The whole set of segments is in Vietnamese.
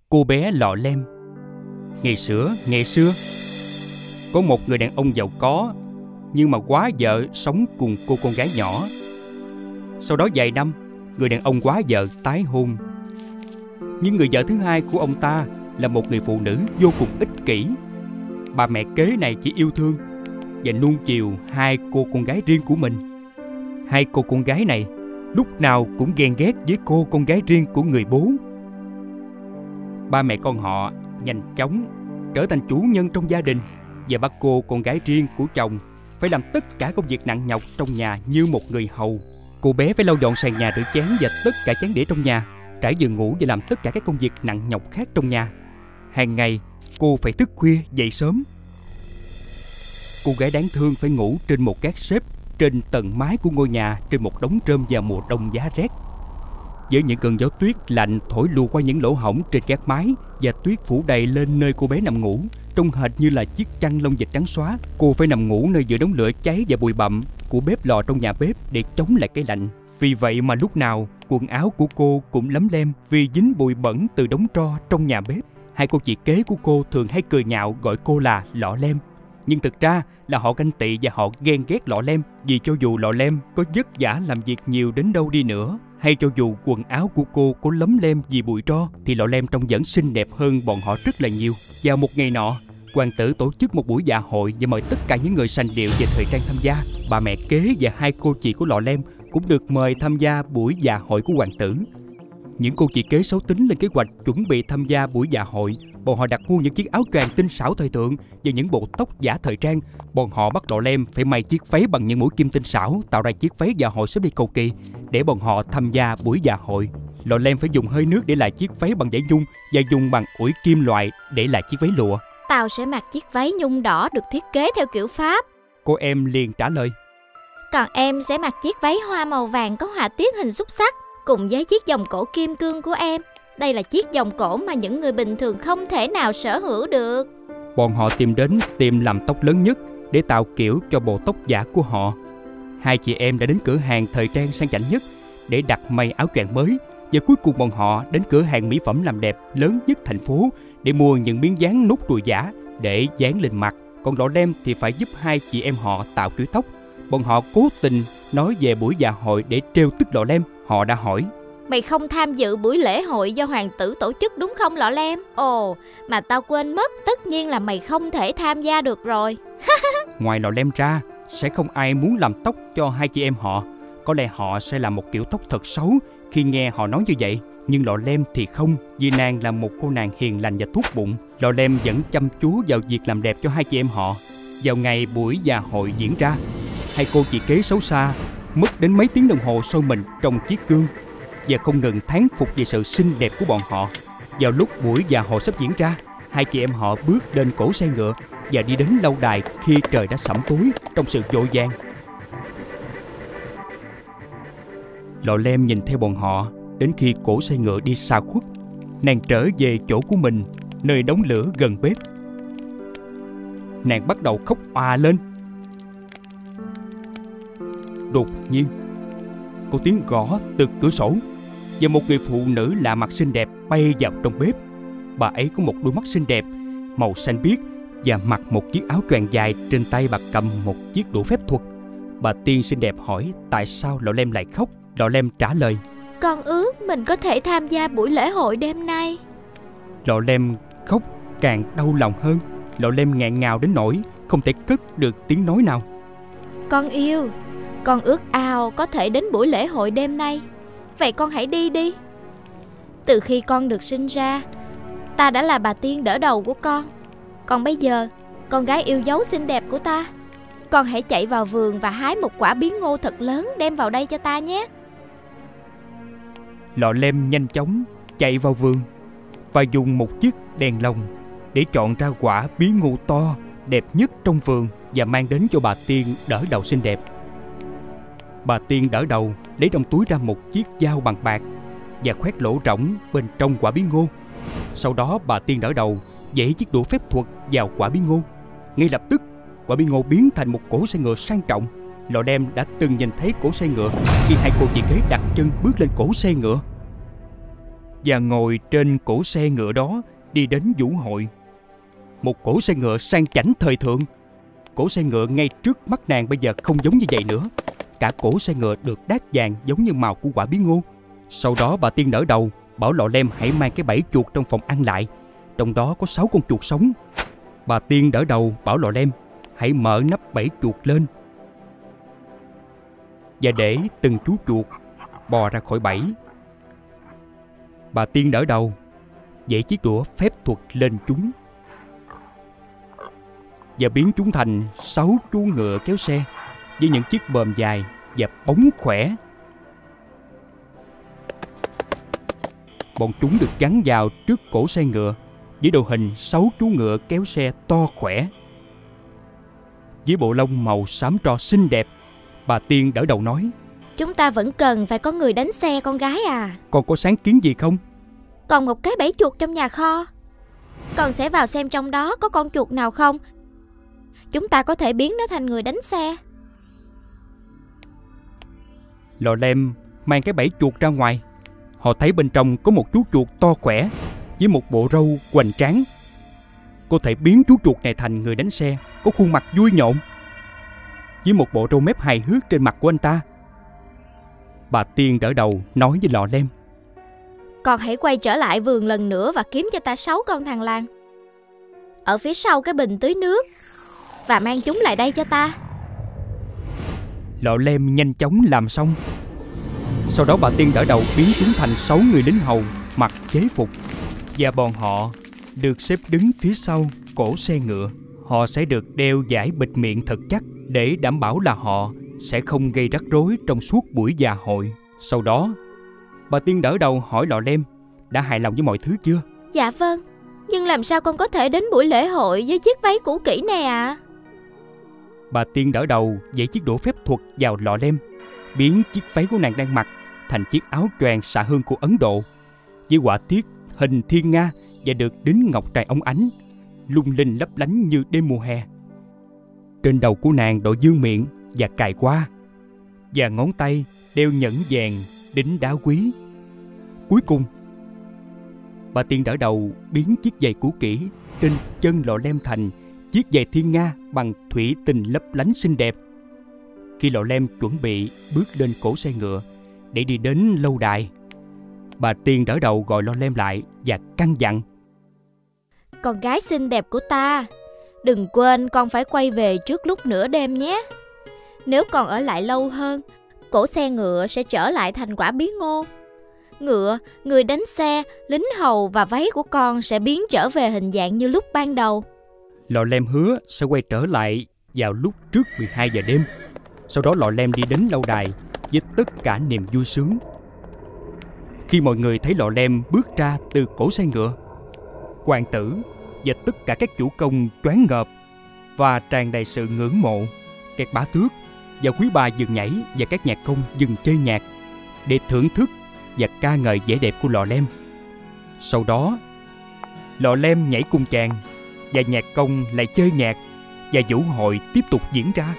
Cô bé Lọ Lem. Ngày xưa, có một người đàn ông giàu có, nhưng mà quá vợ sống cùng cô con gái nhỏ. Sau đó vài năm, người đàn ông quá vợ tái hôn. Nhưng người vợ thứ hai của ông ta là một người phụ nữ vô cùng ích kỷ. Bà mẹ kế này chỉ yêu thương và nuông chiều hai cô con gái riêng của mình. Hai cô con gái này lúc nào cũng ghen ghét với cô con gái riêng của người bố. Ba mẹ con họ nhanh chóng trở thành chủ nhân trong gia đình và bắt cô con gái riêng của chồng phải làm tất cả công việc nặng nhọc trong nhà như một người hầu. Cô bé phải lau dọn sàn nhà, rửa chén và tất cả chén đĩa trong nhà, trải giường ngủ và làm tất cả các công việc nặng nhọc khác trong nhà. Hàng ngày cô phải thức khuya dậy sớm. Cô gái đáng thương phải ngủ trên một gác xếp trên tầng mái của ngôi nhà trên một đống rơm vào mùa đông giá rét. Với những cơn gió tuyết lạnh thổi lùa qua những lỗ hổng trên gác mái và tuyết phủ đầy lên nơi cô bé nằm ngủ, trông hệt như là chiếc chăn lông vịt trắng xóa. Cô phải nằm ngủ nơi giữa đống lửa cháy và bụi bặm của bếp lò trong nhà bếp để chống lại cái lạnh. Vì vậy mà lúc nào quần áo của cô cũng lấm lem vì dính bụi bẩn từ đống tro trong nhà bếp. Hai cô chị kế của cô thường hay cười nhạo gọi cô là Lọ Lem. Nhưng thực ra là họ ganh tị và họ ghen ghét Lọ Lem, vì cho dù Lọ Lem có vất vả làm việc nhiều đến đâu đi nữa, hay cho dù quần áo của cô có lấm lem vì bụi tro, thì Lọ Lem trông vẫn xinh đẹp hơn bọn họ rất là nhiều. Vào một ngày nọ, hoàng tử tổ chức một buổi dạ hội và mời tất cả những người sành điệu về thời trang tham gia. Bà mẹ kế và hai cô chị của Lọ Lem cũng được mời tham gia buổi dạ hội của hoàng tử. Những cô chị kế xấu tính lên kế hoạch chuẩn bị tham gia buổi dạ hội. Bọn họ đặt mua những chiếc áo choàng tinh xảo thời thượng và những bộ tóc giả thời trang. Bọn họ bắt Lọ Lem phải may chiếc váy bằng những mũi kim tinh xảo, tạo ra chiếc váy dạ hội xếp đi cầu kỳ để bọn họ tham gia buổi dạ hội. Lọ Lem phải dùng hơi nước để lại chiếc váy bằng vải nhung và dùng bằng ủi kim loại để lại chiếc váy lụa. Tao sẽ mặc chiếc váy nhung đỏ được thiết kế theo kiểu Pháp. Cô em liền trả lời. Còn em sẽ mặc chiếc váy hoa màu vàng có họa tiết hình xúc xắc cùng với chiếc vòng cổ kim cương của em. Đây là chiếc vòng cổ mà những người bình thường không thể nào sở hữu được. Bọn họ tìm đến tiệm làm tóc lớn nhất để tạo kiểu cho bộ tóc giả của họ. Hai chị em đã đến cửa hàng thời trang sang chảnh nhất để đặt may áo choàng mới. Và cuối cùng bọn họ đến cửa hàng mỹ phẩm làm đẹp lớn nhất thành phố để mua những miếng dán nút ruồi giả để dán lên mặt. Còn Lọ Lem thì phải giúp hai chị em họ tạo kiểu tóc. Bọn họ cố tình nói về buổi dạ hội để trêu tức Lọ Lem. Họ đã hỏi: Mày không tham dự buổi lễ hội do hoàng tử tổ chức đúng không Lọ Lem? Ồ, mà tao quên mất, tất nhiên là mày không thể tham gia được rồi. Ngoài Lọ Lem ra, sẽ không ai muốn làm tóc cho hai chị em họ. Có lẽ họ sẽ làm một kiểu tóc thật xấu khi nghe họ nói như vậy. Nhưng Lọ Lem thì không, vì nàng là một cô nàng hiền lành và tốt bụng. Lọ Lem vẫn chăm chú vào việc làm đẹp cho hai chị em họ. Vào ngày buổi dạ hội diễn ra, hai cô chị kế xấu xa mất đến mấy tiếng đồng hồ soi mình trong chiếc gương và không ngừng thán phục về sự xinh đẹp của bọn họ. Vào lúc buổi dạ hội sắp diễn ra, hai chị em họ bước lên cổ xe ngựa và đi đến lâu đài khi trời đã sẫm tối trong sự vội vàng. Lọ Lem nhìn theo bọn họ đến khi cổ xe ngựa đi xa khuất. Nàng trở về chỗ của mình, nơi đống lửa gần bếp. Nàng bắt đầu khóc òa lên. Đột nhiên, có tiếng gõ từ cửa sổ và một người phụ nữ lạ mặt xinh đẹp bay vào trong bếp. Bà ấy có một đôi mắt xinh đẹp màu xanh biếc và mặc một chiếc áo choàng dài, trên tay bà cầm một chiếc đũa phép thuật. Bà tiên xinh đẹp hỏi tại sao Lọ Lem lại khóc. Lọ Lem trả lời: Con ước mình có thể tham gia buổi lễ hội đêm nay. Lọ Lem khóc càng đau lòng hơn. Lọ Lem nghẹn ngào đến nỗi không thể cất được tiếng nói nào. Con yêu, con ước ao có thể đến buổi lễ hội đêm nay. Vậy con hãy đi đi. Từ khi con được sinh ra, ta đã là bà tiên đỡ đầu của con. Còn bây giờ, con gái yêu dấu xinh đẹp của ta, con hãy chạy vào vườn và hái một quả bí ngô thật lớn đem vào đây cho ta nhé. Lọ Lem nhanh chóng chạy vào vườn và dùng một chiếc đèn lồng để chọn ra quả bí ngô to đẹp nhất trong vườn và mang đến cho bà tiên đỡ đầu xinh đẹp. Bà tiên đỡ đầu lấy trong túi ra một chiếc dao bằng bạc và khoét lỗ rỗng bên trong quả bí ngô. Sau đó bà tiên đỡ đầu vẽ chiếc đũa phép thuật vào quả bí ngô. Ngay lập tức, quả bí ngô biến thành một cỗ xe ngựa sang trọng. Lọ Lem đã từng nhìn thấy cỗ xe ngựa khi hai cô chị kế đặt chân bước lên cỗ xe ngựa. và ngồi trên cỗ xe ngựa đó đi đến vũ hội. Một cỗ xe ngựa sang chảnh thời thượng. Cỗ xe ngựa ngay trước mắt nàng bây giờ không giống như vậy nữa. Cả cỗ xe ngựa được đát vàng giống như màu của quả bí ngô. Sau đó bà tiên đỡ đầu bảo Lọ Lem hãy mang cái bẫy chuột trong phòng ăn lại. Trong đó có 6 con chuột sống. Bà tiên đỡ đầu bảo Lọ Lem hãy mở nắp bẫy chuột lên và để từng chú chuột bò ra khỏi bẫy. Bà tiên đỡ đầu vẩy chiếc đũa phép thuật lên chúng và biến chúng thành 6 chú ngựa kéo xe với những chiếc bờm dài và bóng khỏe. Bọn chúng được gắn vào trước cổ xe ngựa với đồ hình 6 chú ngựa kéo xe to khỏe. Với bộ lông màu xám tro xinh đẹp, bà tiên đỡ đầu nói: Chúng ta vẫn cần phải có người đánh xe con gái à. Con có sáng kiến gì không? Còn một cái bẫy chuột trong nhà kho. Con sẽ vào xem trong đó có con chuột nào không. Chúng ta có thể biến nó thành người đánh xe. Lọ Lem mang cái bẫy chuột ra ngoài. Họ thấy bên trong có một chú chuột to khỏe với một bộ râu hoành tráng. Cô thể biến chú chuột này thành người đánh xe có khuôn mặt vui nhộn với một bộ râu mép hài hước trên mặt của anh ta. Bà tiên đỡ đầu nói với Lọ Lem: Con hãy quay trở lại vườn lần nữa và kiếm cho ta 6 con thằn lằn ở phía sau cái bình tưới nước và mang chúng lại đây cho ta. Lọ Lem nhanh chóng làm xong. Sau đó bà tiên đỡ đầu biến chúng thành 6 người lính hầu mặc chế phục, và bọn họ được xếp đứng phía sau cổ xe ngựa. Họ sẽ được đeo dải bịt miệng thật chắc để đảm bảo là họ sẽ không gây rắc rối trong suốt buổi dạ hội. Sau đó, bà tiên đỡ đầu hỏi Lọ Lem đã hài lòng với mọi thứ chưa? Dạ vâng, nhưng làm sao con có thể đến buổi lễ hội với chiếc váy cũ kỹ này ạ? Bà tiên đỡ đầu dạy chiếc đũa phép thuật vào Lọ Lem, biến chiếc váy của nàng đang mặc thành chiếc áo choàng xạ hương của Ấn Độ với họa tiết hình thiên nga và được đính ngọc trai óng ánh lung linh lấp lánh như đêm mùa hè. Trên đầu của nàng đội dương miệng và cài qua, và ngón tay đeo nhẫn vàng đính đá quý. Cuối cùng, bà tiên đỡ đầu biến chiếc giày cũ kỹ trên chân Lọ Lem thành chiếc giày thiên nga bằng thủy tinh lấp lánh xinh đẹp. Khi Lọ Lem chuẩn bị bước lên cổ xe ngựa để đi đến lâu đài, bà tiên đỡ đầu gọi Lọ Lem lại và căn dặn: Con gái xinh đẹp của ta, đừng quên con phải quay về trước lúc nửa đêm nhé. Nếu con ở lại lâu hơn, cổ xe ngựa sẽ trở lại thành quả bí ngô. Ngựa, người đánh xe, lính hầu và váy của con sẽ biến trở về hình dạng như lúc ban đầu. Lọ Lem hứa sẽ quay trở lại vào lúc trước 12 giờ đêm. Sau đó Lọ Lem đi đến lâu đài với tất cả niềm vui sướng. Khi mọi người thấy Lọ Lem bước ra từ cổ xe ngựa, hoàng tử và tất cả các chủ công choáng ngợp và tràn đầy sự ngưỡng mộ. Các bá tước và quý bà dừng nhảy và các nhạc công dừng chơi nhạc để thưởng thức và ca ngợi vẻ đẹp của Lọ Lem. Sau đó, Lọ Lem nhảy cùng chàng và nhạc công lại chơi nhạc, và vũ hội tiếp tục diễn ra.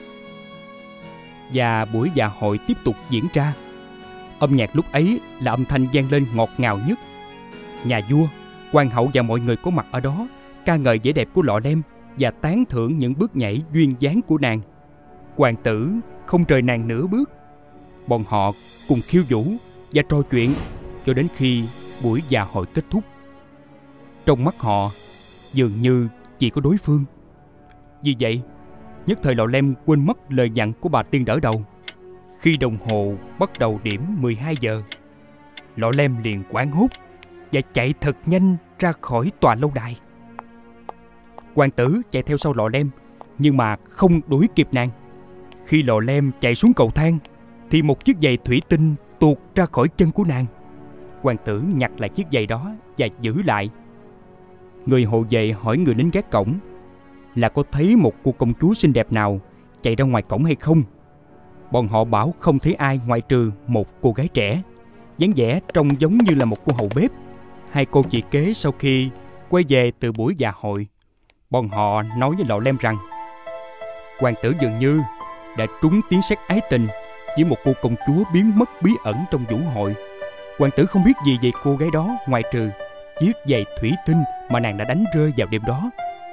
Và buổi dạ hội tiếp tục diễn ra. Âm nhạc lúc ấy là âm thanh vang lên ngọt ngào nhất. Nhà vua, hoàng hậu và mọi người có mặt ở đó ca ngợi vẻ đẹp của Lọ Lem và tán thưởng những bước nhảy duyên dáng của nàng. Hoàng tử không rời nàng nửa bước. Bọn họ cùng khiêu vũ và trò chuyện cho đến khi buổi dạ hội kết thúc. Trong mắt họ dường như chỉ có đối phương. Vì vậy, nhất thời Lọ Lem quên mất lời dặn của bà tiên đỡ đầu. Khi đồng hồ bắt đầu điểm 12 giờ, Lọ Lem liền hoảng hốt và chạy thật nhanh ra khỏi tòa lâu đài. Hoàng tử chạy theo sau Lọ Lem nhưng mà không đuổi kịp nàng. Khi Lọ Lem chạy xuống cầu thang thì một chiếc giày thủy tinh tuột ra khỏi chân của nàng. Hoàng tử nhặt lại chiếc giày đó và giữ lại. Người hộ vệ hỏi người lính gác cổng là có thấy một cô công chúa xinh đẹp nào chạy ra ngoài cổng hay không. Bọn họ bảo không thấy ai ngoại trừ một cô gái trẻ, dáng vẻ trông giống như là một cô hầu bếp. Hai cô chị kế sau khi quay về từ buổi dạ hội, bọn họ nói với Lọ Lem rằng hoàng tử dường như đã trúng tiếng sét ái tình với một cô công chúa biến mất bí ẩn trong vũ hội. Hoàng tử không biết gì về cô gái đó ngoài trừ chiếc giày thủy tinh mà nàng đã đánh rơi vào đêm đó.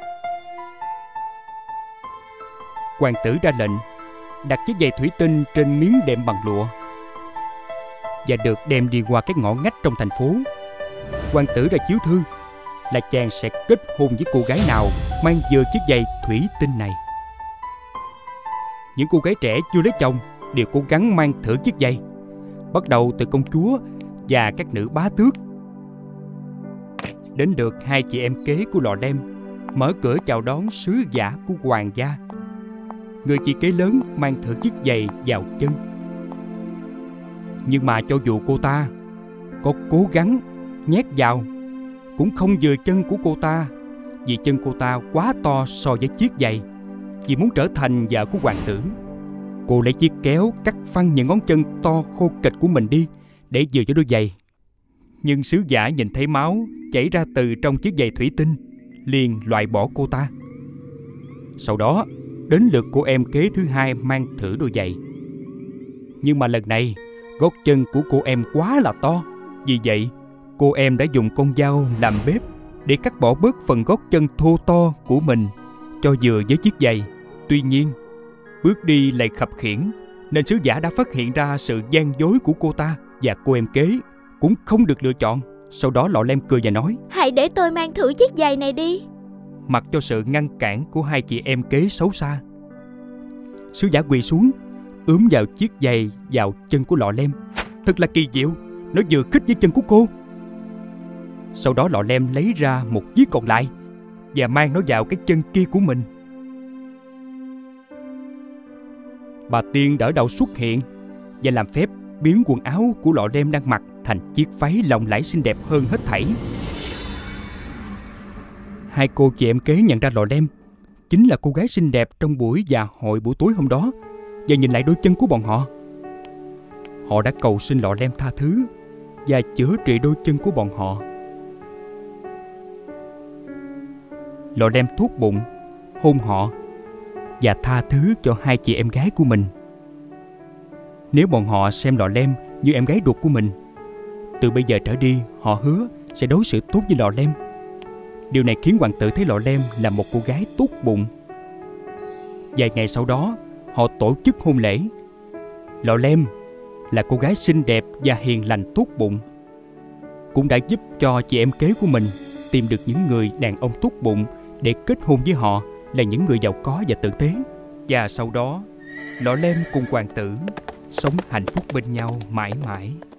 Hoàng tử ra lệnh đặt chiếc giày thủy tinh trên miếng đệm bằng lụa và được đem đi qua các ngõ ngách trong thành phố. Hoàng tử ra chiếu thư là chàng sẽ kết hôn với cô gái nào mang vừa chiếc giày thủy tinh này. Những cô gái trẻ chưa lấy chồng đều cố gắng mang thử chiếc giày, bắt đầu từ công chúa và các nữ bá tước. Đến được hai chị em kế của Lọ Lem mở cửa chào đón sứ giả của hoàng gia. Người chị kế lớn mang thử chiếc giày vào chân. Nhưng mà cho dù cô ta có cố gắng nhét vào cũng không vừa chân của cô ta, vì chân cô ta quá to so với chiếc giày. Vì muốn trở thành vợ của hoàng tử, cô lấy chiếc kéo cắt phăng những ngón chân to khô kịch của mình đi để vừa cho đôi giày. Nhưng sứ giả nhìn thấy máu chảy ra từ trong chiếc giày thủy tinh, liền loại bỏ cô ta. Sau đó đến lượt cô em kế thứ hai mang thử đôi giày. Nhưng mà lần này gót chân của cô em quá là to, vì vậy cô em đã dùng con dao làm bếp để cắt bỏ bớt phần gót chân thô to của mình cho vừa với chiếc giày. Tuy nhiên bước đi lại khập khiễng, nên sứ giả đã phát hiện ra sự gian dối của cô ta, và cô em kế cũng không được lựa chọn. Sau đó Lọ Lem cười và nói: Hãy để tôi mang thử chiếc giày này đi. Mặc cho sự ngăn cản của hai chị em kế xấu xa, sứ giả quỳ xuống ướm vào chiếc giày vào chân của Lọ Lem. Thật là kỳ diệu, nó vừa khít với chân của cô. Sau đó Lọ Lem lấy ra một chiếc còn lại và mang nó vào cái chân kia của mình. Bà tiên đỡ đầu xuất hiện và làm phép biến quần áo của Lọ Lem đang mặc thành chiếc váy lộng lẫy xinh đẹp hơn hết thảy. Hai cô chị em kế nhận ra Lọ Lem chính là cô gái xinh đẹp trong buổi dạ hội buổi tối hôm đó, và nhìn lại đôi chân của bọn họ. Họ đã cầu xin Lọ Lem tha thứ và chữa trị đôi chân của bọn họ. Lọ Lem tốt bụng hôn họ và tha thứ cho hai chị em gái của mình. Nếu bọn họ xem Lọ Lem như em gái ruột của mình, từ bây giờ trở đi họ hứa sẽ đối xử tốt với Lọ Lem. Điều này khiến hoàng tử thấy Lọ Lem là một cô gái tốt bụng. Vài ngày sau đó, họ tổ chức hôn lễ. Lọ Lem là cô gái xinh đẹp và hiền lành tốt bụng, cũng đã giúp cho chị em kế của mình tìm được những người đàn ông tốt bụng để kết hôn với họ là những người giàu có và tử tế. Và sau đó, Lọ Lem cùng hoàng tử sống hạnh phúc bên nhau mãi mãi.